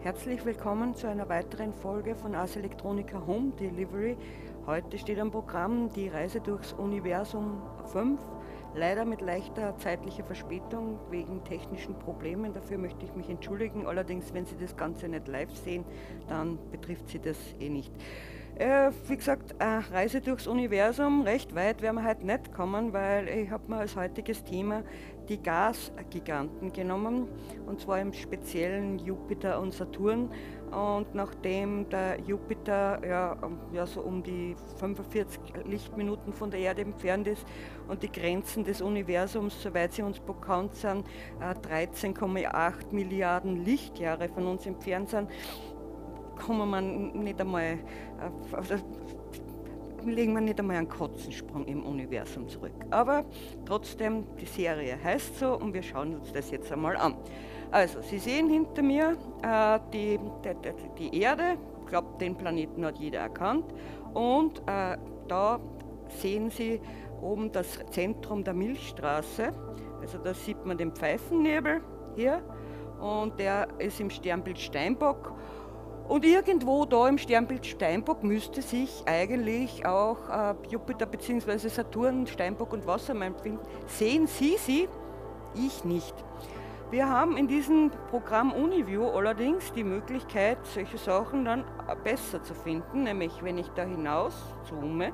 Herzlich willkommen zu einer weiteren Folge von Ars Electronica Home Delivery. Heute steht am Programm die Reise durchs Universum 5, leider mit leichter zeitlicher Verspätung wegen technischen Problemen. Dafür möchte ich mich entschuldigen. Allerdings, wenn Sie das Ganze nicht live sehen, dann betrifft Sie das eh nicht. Wie gesagt, Reise durchs Universum, recht weit werden wir heute nicht kommen, weil ich habe mir als heutiges Thema die Gasgiganten genommen, und zwar im speziellen Jupiter und Saturn. Und nachdem der Jupiter ja so um die 45 Lichtminuten von der Erde entfernt ist und die Grenzen des Universums, soweit sie uns bekannt sind, 13,8 Milliarden Lichtjahre von uns entfernt sind, kommen wir nicht einmal, legen wir nicht einmal einen Katzensprung im Universum zurück. Aber trotzdem, die Serie heißt so und wir schauen uns das jetzt einmal an. Also, Sie sehen hinter mir die Erde, ich glaube, den Planeten hat jeder erkannt, und da sehen Sie oben das Zentrum der Milchstraße, also da sieht man den Pfeifennebel hier, und der ist im Sternbild Steinbock. Und irgendwo da im Sternbild Steinbock müsste sich eigentlich auch Jupiter bzw. Saturn, Steinbock und Wassermann befinden. Sehen Sie sie? Ich nicht. Wir haben in diesem Programm Uniview allerdings die Möglichkeit, solche Sachen dann besser zu finden, nämlich wenn ich da hinaus zoome,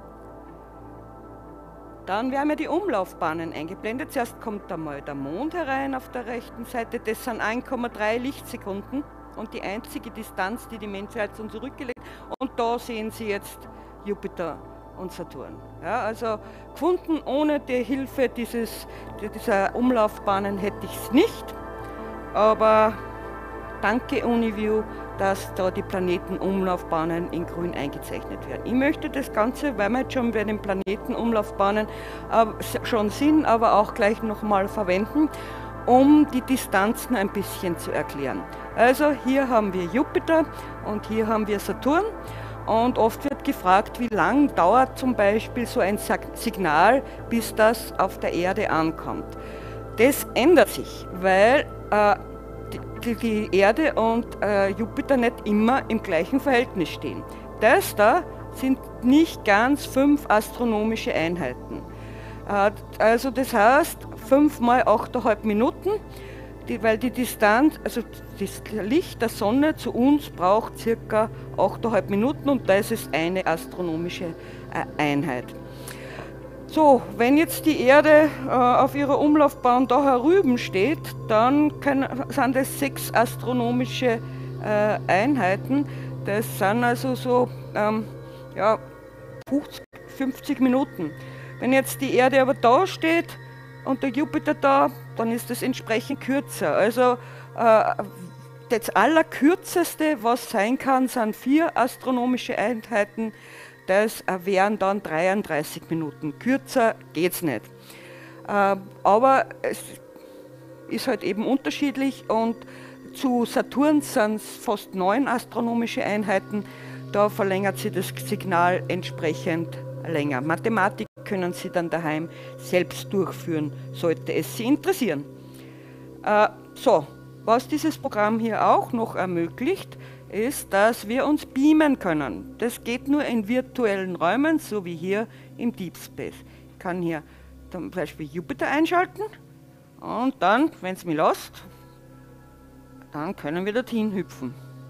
dann werden mir die Umlaufbahnen eingeblendet. Zuerst kommt einmal der Mond herein auf der rechten Seite, das sind 1,3 Lichtsekunden. Und die einzige Distanz, die die Menschheit uns zurückgelegt hat. Und da sehen Sie jetzt Jupiter und Saturn. Ja, also gefunden, ohne die Hilfe dieser Umlaufbahnen hätte ich es nicht. Aber danke Uniview, dass da die Planetenumlaufbahnen in grün eingezeichnet werden. Ich möchte das Ganze, weil wir jetzt schon bei den Planetenumlaufbahnen schon sind, aber auch gleich nochmal verwenden, um die Distanzen ein bisschen zu erklären. Also hier haben wir Jupiter und hier haben wir Saturn, und oft wird gefragt, wie lang dauert zum Beispiel so ein Signal, bis das auf der Erde ankommt. Das ändert sich, weil die Erde und Jupiter nicht immer im gleichen Verhältnis stehen. Das da sind nicht ganz 5 astronomische Einheiten. Also das heißt 5 mal 8,5 Minuten, weil die Distanz, also das Licht der Sonne zu uns braucht circa 8,5 Minuten, und das ist eine astronomische Einheit. So, wenn jetzt die Erde auf ihrer Umlaufbahn da herüben steht, dann sind das 6 astronomische Einheiten. Das sind also so 50 Minuten. Wenn jetzt die Erde aber da steht und der Jupiter da, dann ist das entsprechend kürzer. Also das Allerkürzeste, was sein kann, sind 4 astronomische Einheiten. Das wären dann 33 Minuten. Kürzer geht's nicht. Aber es ist halt eben unterschiedlich, und zu Saturn sind es fast 9 astronomische Einheiten. Da verlängert sich das Signal entsprechend länger. Mathematik können Sie dann daheim selbst durchführen, sollte es Sie interessieren. So, was dieses Programm hier auch noch ermöglicht, ist, dass wir uns beamen können. Das geht nur in virtuellen Räumen, so wie hier im Deep Space. Ich kann hier zum Beispiel Jupiter einschalten, und dann, wenn es mich lässt, dann können wir dorthin hüpfen.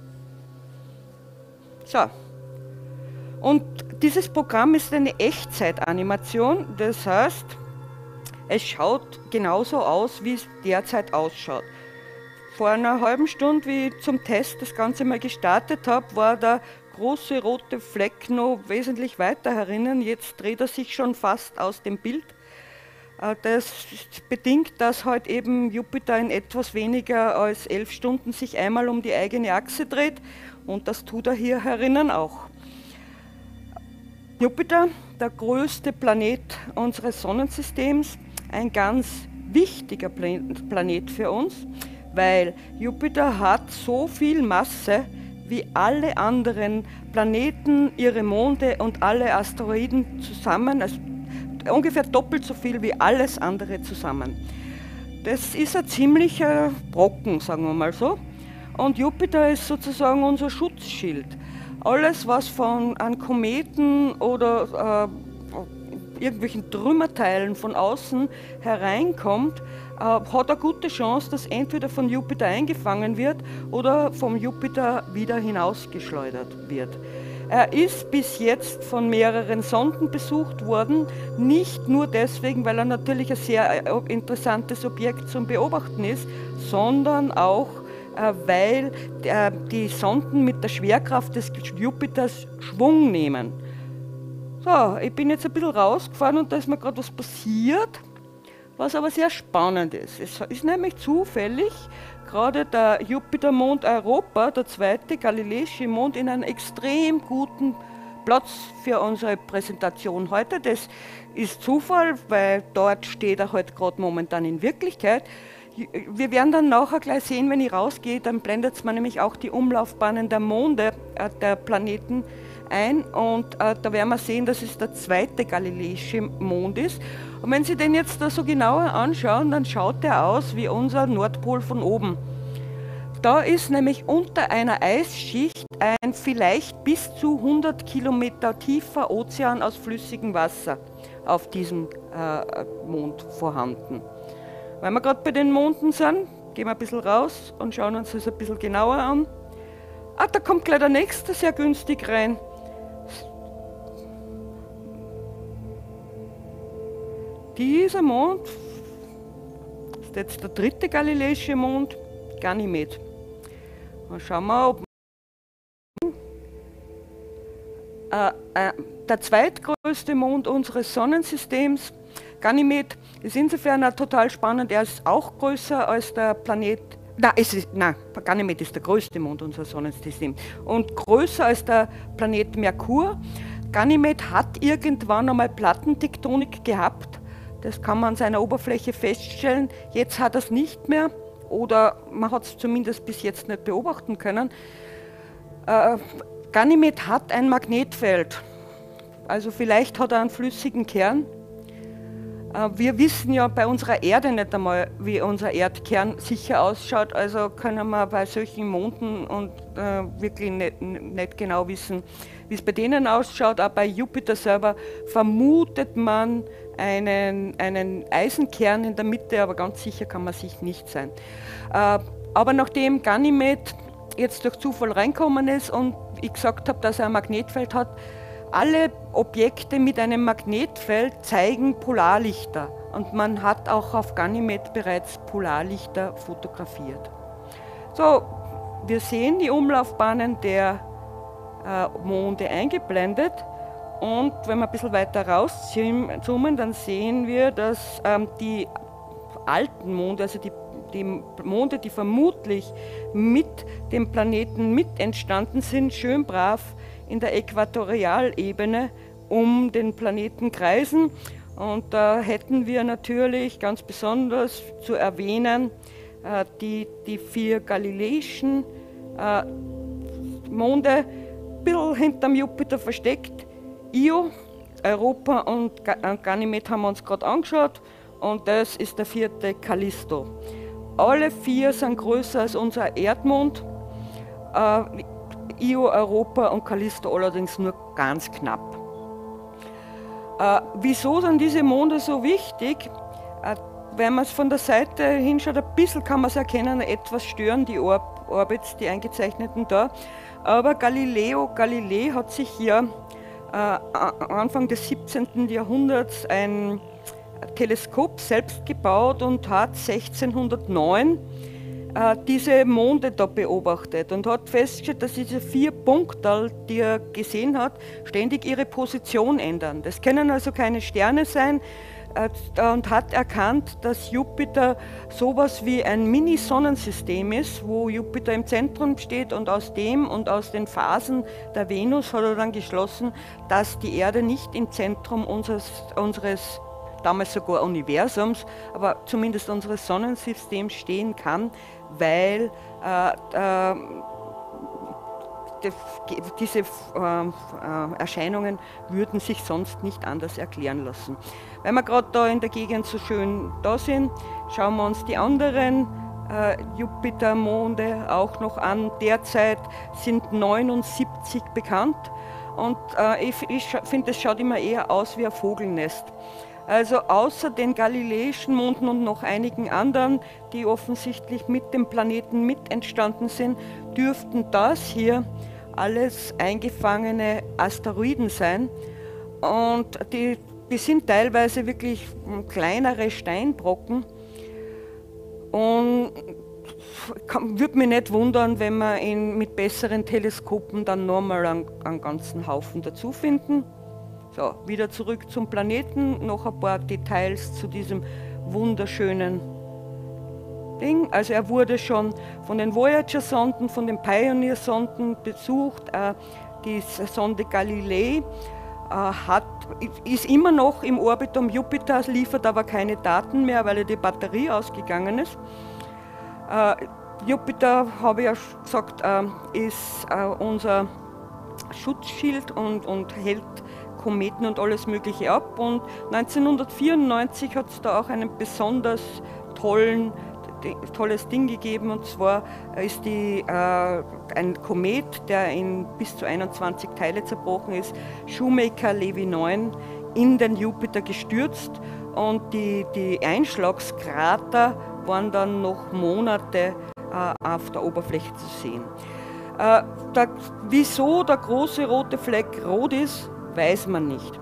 So. Und dieses Programm ist eine Echtzeitanimation, das heißt, es schaut genauso aus, wie es derzeit ausschaut. Vor einer halben Stunde, wie ich zum Test das Ganze mal gestartet habe, war der große rote Fleck noch wesentlich weiter herinnen. Jetzt dreht er sich schon fast aus dem Bild. Das bedingt, dass halt eben Jupiter in etwas weniger als 11 Stunden sich einmal um die eigene Achse dreht, und das tut er hier herinnen auch. Jupiter, der größte Planet unseres Sonnensystems, ein ganz wichtiger Planet für uns, weil Jupiter hat so viel Masse wie alle anderen Planeten, ihre Monde und alle Asteroiden zusammen, also ungefähr doppelt so viel wie alles andere zusammen. Das ist ein ziemlicher Brocken, sagen wir mal so. und Jupiter ist sozusagen unser Schutzschild. Alles, was von an Kometen oder irgendwelchen Trümmerteilen von außen hereinkommt, hat eine gute Chance, dass entweder von Jupiter eingefangen wird oder vom Jupiter wieder hinausgeschleudert wird. Er ist bis jetzt von mehreren Sonden besucht worden, nicht nur deswegen, weil er natürlich ein sehr interessantes Objekt zum Beobachten ist, sondern auch, weil die Sonden mit der Schwerkraft des Jupiters Schwung nehmen. So, ich bin jetzt ein bisschen rausgefahren und da ist mir gerade was passiert, was aber sehr spannend ist. Es ist nämlich zufällig gerade der Jupitermond Europa, der zweite galileische Mond, in einem extrem guten Platz für unsere Präsentation heute. Das ist Zufall, weil dort steht er halt gerade momentan in Wirklichkeit. Wir werden dann nachher gleich sehen, wenn ich rausgehe, dann blendet es mir nämlich auch die Umlaufbahnen der Monde, der Planeten ein, und da werden wir sehen, dass es der zweite galileische Mond ist. Und wenn Sie den jetzt da so genauer anschauen, dann schaut der aus wie unser Nordpol von oben. Da ist nämlich unter einer Eisschicht ein vielleicht bis zu 100 Kilometer tiefer Ozean aus flüssigem Wasser auf diesem Mond vorhanden. Weil wir gerade bei den Monden sind, gehen wir ein bisschen raus und schauen uns das ein bisschen genauer an. Ah, da kommt gleich der nächste sehr günstig rein. Dieser Mond ist jetzt der dritte galileische Mond, Ganymed. Mal schauen wir, ob der zweitgrößte Mond unseres Sonnensystems, Ganymed, ist insofern total spannend. Er ist auch größer als der Planet. Ganymed ist der größte Mond unseres Sonnensystems und größer als der Planet Merkur. Ganymed hat irgendwann einmal Plattentektonik gehabt. Das kann man an seiner Oberfläche feststellen. Jetzt hat er es nicht mehr, oder man hat es zumindest bis jetzt nicht beobachten können. Ganymed hat ein Magnetfeld, also vielleicht hat er einen flüssigen Kern. Wir wissen ja bei unserer Erde nicht einmal, wie unser Erdkern sicher ausschaut, also können wir bei solchen Monden und wirklich nicht genau wissen, wie es bei denen ausschaut. Auch bei Jupiter selber vermutet man einen Eisenkern in der Mitte, aber ganz sicher kann man sich nicht sein. Aber nachdem Ganymed jetzt durch Zufall reinkommen ist und ich gesagt habe, dass er ein Magnetfeld hat, alle Objekte mit einem Magnetfeld zeigen Polarlichter und man hat auch auf Ganymed bereits Polarlichter fotografiert. So, wir sehen die Umlaufbahnen der Monde eingeblendet, und wenn wir ein bisschen weiter rauszoomen, dann sehen wir, dass die alten Monde, also die Monde, die vermutlich mit dem Planeten mit entstanden sind, schön brav in der Äquatorialebene um den Planeten kreisen. Und da hätten wir natürlich ganz besonders zu erwähnen die 4 galileischen Monde, ein bisschen hinterm Jupiter versteckt. Io, Europa und Ganymed haben wir uns gerade angeschaut, und das ist der 4. Callisto. Alle 4 sind größer als unser Erdmond. Io, Europa und Callisto allerdings nur ganz knapp. Wieso sind diese Monde so wichtig? Wenn man es von der Seite hinschaut, ein bisschen kann man es erkennen, etwas stören die Orbits, die eingezeichneten da. Aber Galileo Galilei hat sich ja Anfang des 17. Jahrhunderts ein Teleskop selbst gebaut und hat 1609 diese Monde da beobachtet und hat festgestellt, dass diese 4 Punkte, die er gesehen hat, ständig ihre Position ändern. Das können also keine Sterne sein, und hat erkannt, dass Jupiter sowas wie ein Mini-Sonnensystem ist, wo Jupiter im Zentrum steht, und aus dem und aus den Phasen der Venus hat er dann geschlossen, dass die Erde nicht im Zentrum unseres damals sogar Universums, aber zumindest unseres Sonnensystems stehen kann, weil diese Erscheinungen würden sich sonst nicht anders erklären lassen. Weil wir gerade da in der Gegend so schön da sind, schauen wir uns die anderen Jupitermonde auch noch an. Derzeit sind 79 bekannt und ich finde, es schaut immer eher aus wie ein Vogelnest. Also außer den galileischen Monden und noch einigen anderen, die offensichtlich mit dem Planeten mit entstanden sind, dürften das hier alles eingefangene Asteroiden sein. Und die sind teilweise wirklich kleinere Steinbrocken. Und würde mich nicht wundern, wenn wir mit besseren Teleskopen dann nochmal einen ganzen Haufen dazu finden. So, wieder zurück zum Planeten, noch ein paar Details zu diesem wunderschönen Ding. Also er wurde schon von den Voyager-Sonden, von den Pioneer-Sonden besucht. Die Sonde Galilei ist immer noch im Orbit um Jupiter, liefert aber keine Daten mehr, weil die Batterie ausgegangen ist. Jupiter, habe ich ja gesagt, ist unser Schutzschild und hält Kometen und alles Mögliche ab. Und 1994 hat es da auch einen besonders tolles Ding gegeben, und zwar ist ein Komet, der in bis zu 21 Teile zerbrochen ist, Shoemaker-Levy 9, in den Jupiter gestürzt, und die Einschlagskrater waren dann noch Monate auf der Oberfläche zu sehen. Wieso der große rote Fleck rot ist, weiß man nicht.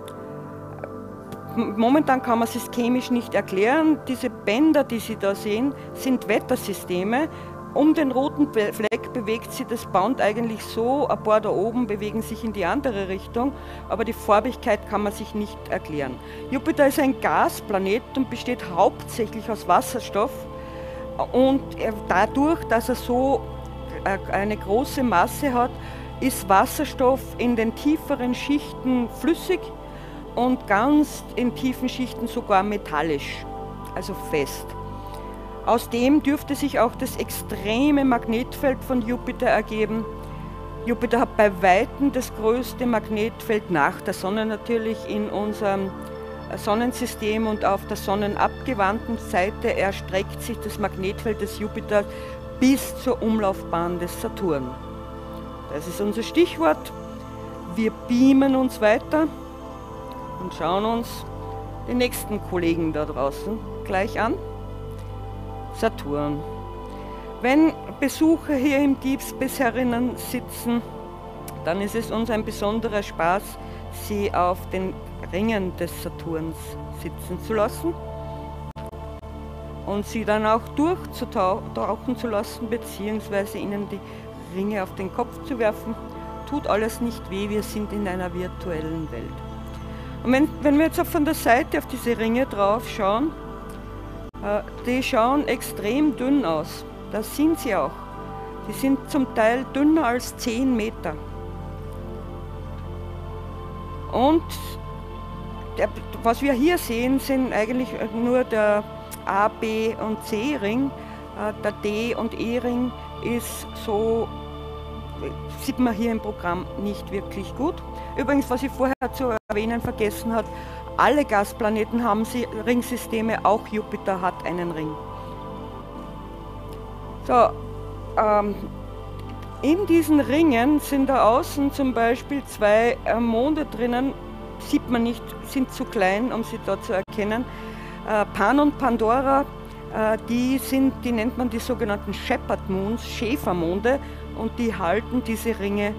Momentan kann man es chemisch nicht erklären. Diese Bänder, die Sie da sehen, sind Wettersysteme. Um den roten Fleck bewegt sich das Band eigentlich so, ein paar da oben bewegen sich in die andere Richtung, aber die Farbigkeit kann man sich nicht erklären. Jupiter ist ein Gasplanet und besteht hauptsächlich aus Wasserstoff, und dadurch, dass er so eine große Masse hat, ist Wasserstoff in den tieferen Schichten flüssig und ganz in tiefen Schichten sogar metallisch, also fest. Aus dem dürfte sich auch das extreme Magnetfeld von Jupiter ergeben. Jupiter hat bei Weitem das größte Magnetfeld nach der Sonne natürlich in unserem Sonnensystem, und auf der sonnenabgewandten Seite erstreckt sich das Magnetfeld des Jupiters bis zur Umlaufbahn des Saturn. Das ist unser Stichwort. Wir beamen uns weiter und schauen uns den nächsten Kollegen da draußen gleich an. Saturn. Wenn Besucher hier im Deep Space Herinnen sitzen, dann ist es uns ein besonderer Spaß, sie auf den Ringen des Saturns sitzen zu lassen und sie dann auch durchzutauchen zu lassen, beziehungsweise ihnen die Ringe auf den Kopf zu werfen. Tut alles nicht weh, wir sind in einer virtuellen Welt. Und wenn wir jetzt auch von der Seite auf diese Ringe drauf schauen, die schauen extrem dünn aus. Das sind sie auch. Die sind zum Teil dünner als 10 Meter. Und was wir hier sehen, sind eigentlich nur der A, B und C-Ring. Der D- und E-Ring ist so, sieht man hier im Programm nicht wirklich gut. Übrigens, was ich vorher zu erwähnen vergessen habe, alle Gasplaneten haben Ringsysteme, auch Jupiter hat einen Ring. So, in diesen Ringen sind da außen zum Beispiel 2 Monde drinnen, sieht man nicht, sind zu klein, um sie da zu erkennen. Pan und Pandora, die nennt man die sogenannten Shepherd Moons, Schäfermonde, und die halten diese Ringe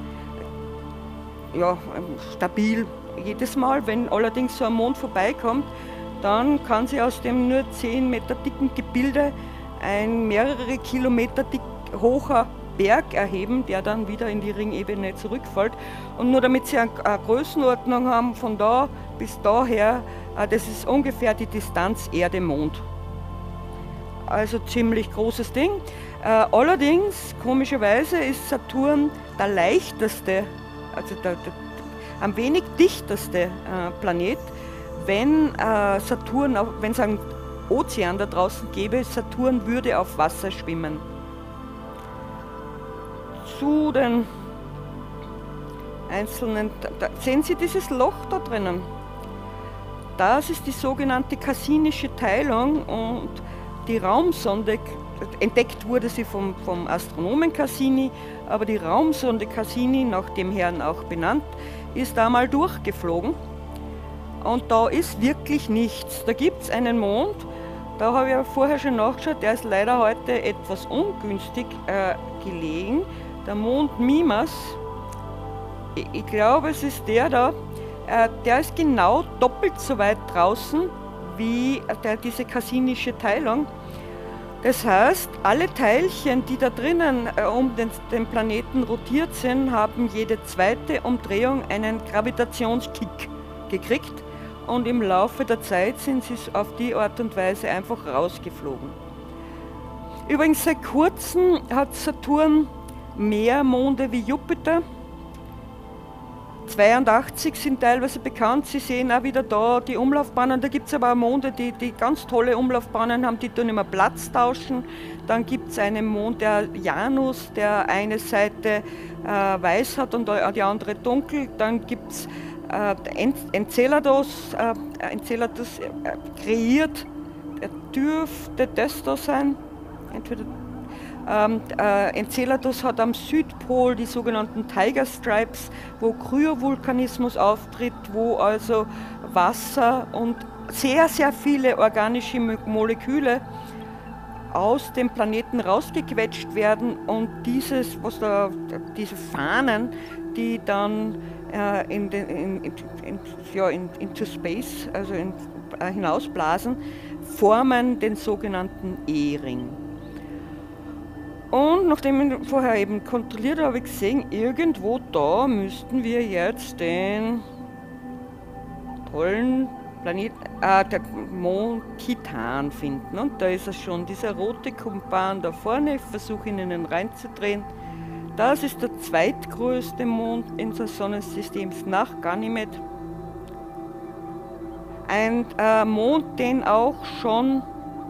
stabil. Jedes Mal, wenn allerdings so ein Mond vorbeikommt, dann kann sie aus dem nur 10 Meter dicken Gebilde ein mehrere Kilometer hoher Berg erheben, der dann wieder in die Ringebene zurückfällt. Und nur damit Sie eine Größenordnung haben, von da bis daher, das ist ungefähr die Distanz Erde-Mond. Also ziemlich großes Ding. Allerdings, komischerweise, ist Saturn der leichteste, also der am wenig dichteste Planet. Wenn es einen Ozean da draußen gäbe, Saturn würde auf Wasser schwimmen. Zu den einzelnen, sehen Sie dieses Loch da drinnen? Das ist die sogenannte Cassinische Teilung, und die Raumsonde entdeckt wurde sie vom Astronomen Cassini, aber die Raumsonde Cassini, nach dem Herrn auch benannt, ist da mal durchgeflogen. Und da ist wirklich nichts. Da gibt es einen Mond, da habe ich ja vorher schon nachgeschaut, der ist leider heute etwas ungünstig gelegen. Der Mond Mimas, ich glaube es ist der da, der ist genau doppelt so weit draußen wie diese cassinische Teilung. Das heißt, alle Teilchen, die da drinnen um den Planeten rotiert sind, haben jede zweite Umdrehung einen Gravitationskick gekriegt und im Laufe der Zeit sind sie auf die Art und Weise einfach rausgeflogen. Übrigens, seit kurzem hat Saturn mehr Monde wie Jupiter. 82 sind teilweise bekannt, Sie sehen auch wieder da die Umlaufbahnen, da gibt es aber auch Monde, die ganz tolle Umlaufbahnen haben, die tun immer Platz tauschen. Dann gibt es einen Mond, der Janus, der eine Seite weiß hat und die andere dunkel. Dann gibt es Enceladus, Enceladus kreiert, dürfte das da sein, entweder Enceladus hat am Südpol die sogenannten Tiger Stripes, wo Kryovulkanismus auftritt, wo also Wasser und sehr, sehr viele organische Moleküle aus dem Planeten rausgequetscht werden und diese Fahnen, die dann into Space, also hinausblasen, formen den sogenannten E-Ring. Und nachdem ich vorher eben kontrolliert habe, habe ich gesehen, irgendwo da müssten wir jetzt den tollen Planeten, der Mond Titan finden. Und da ist er schon, dieser rote Kumpan da vorne. Ich versuche ihn Ihnen reinzudrehen. Das ist der zweitgrößte Mond unseres Sonnensystems nach Ganymed. Ein Mond, den auch schon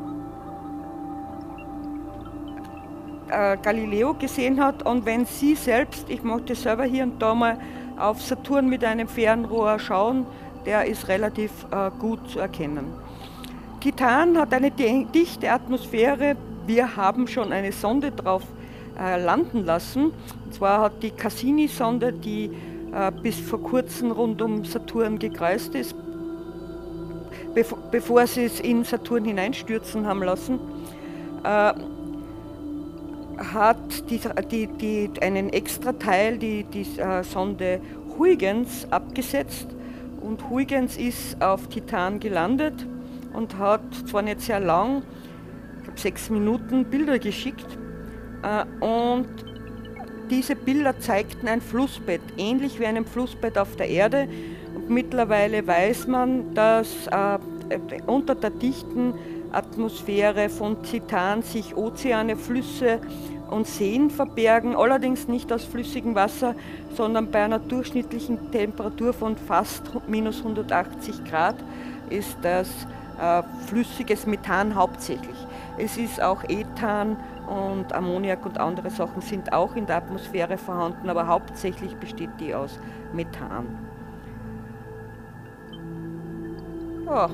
Galileo gesehen hat, und wenn Sie selbst, ich möchte selber hier und da mal auf Saturn mit einem Fernrohr schauen, der ist relativ gut zu erkennen. Titan hat eine dichte Atmosphäre, wir haben schon eine Sonde drauf landen lassen, und zwar hat die Cassini-Sonde, die bis vor kurzem rund um Saturn gekreist ist, bevor sie es in Saturn hineinstürzen haben lassen, hat einen extra Teil, die Sonde Huygens, abgesetzt, und Huygens ist auf Titan gelandet und hat zwar nicht sehr lang, ich glaube 6 Minuten, Bilder geschickt, und diese Bilder zeigten ein Flussbett, ähnlich wie einem Flussbett auf der Erde, und mittlerweile weiß man, dass unter der dichten Atmosphäre von Titan sich Ozeane, Flüsse und Seen verbergen, allerdings nicht aus flüssigem Wasser, sondern bei einer durchschnittlichen Temperatur von fast minus 180 Grad ist das flüssiges Methan hauptsächlich. Es ist auch Ethan und Ammoniak und andere Sachen sind auch in der Atmosphäre vorhanden, aber hauptsächlich besteht die aus Methan. Ja.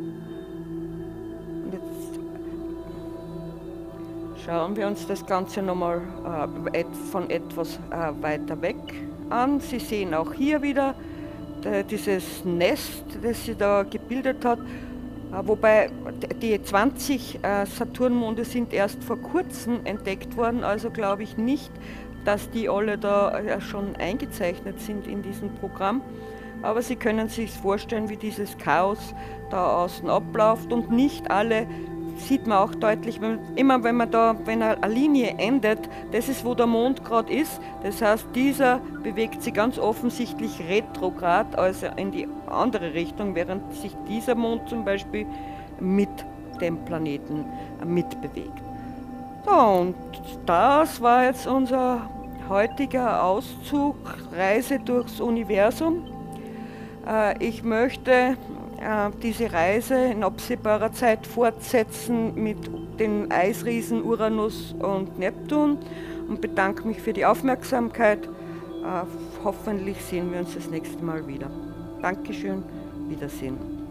Schauen wir uns das Ganze nochmal von etwas weiter weg an. Sie sehen auch hier wieder dieses Nest, das sie da gebildet hat, wobei die 20 Saturnmonde sind erst vor kurzem entdeckt worden, also glaube ich nicht, dass die alle da schon eingezeichnet sind in diesem Programm. Aber Sie können sich vorstellen, wie dieses Chaos da außen abläuft, und nicht alle sieht man auch deutlich, wenn eine Linie endet, das ist, wo der Mond gerade ist. Das heißt, dieser bewegt sich ganz offensichtlich retrograd, also in die andere Richtung, während sich dieser Mond zum Beispiel mit dem Planeten mitbewegt. So, und das war jetzt unser heutiger Auszug, Reise durchs Universum. Ich möchte diese Reise in absehbarer Zeit fortsetzen mit den Eisriesen Uranus und Neptun und bedanke mich für die Aufmerksamkeit. Hoffentlich sehen wir uns das nächste Mal wieder. Dankeschön, Wiedersehen.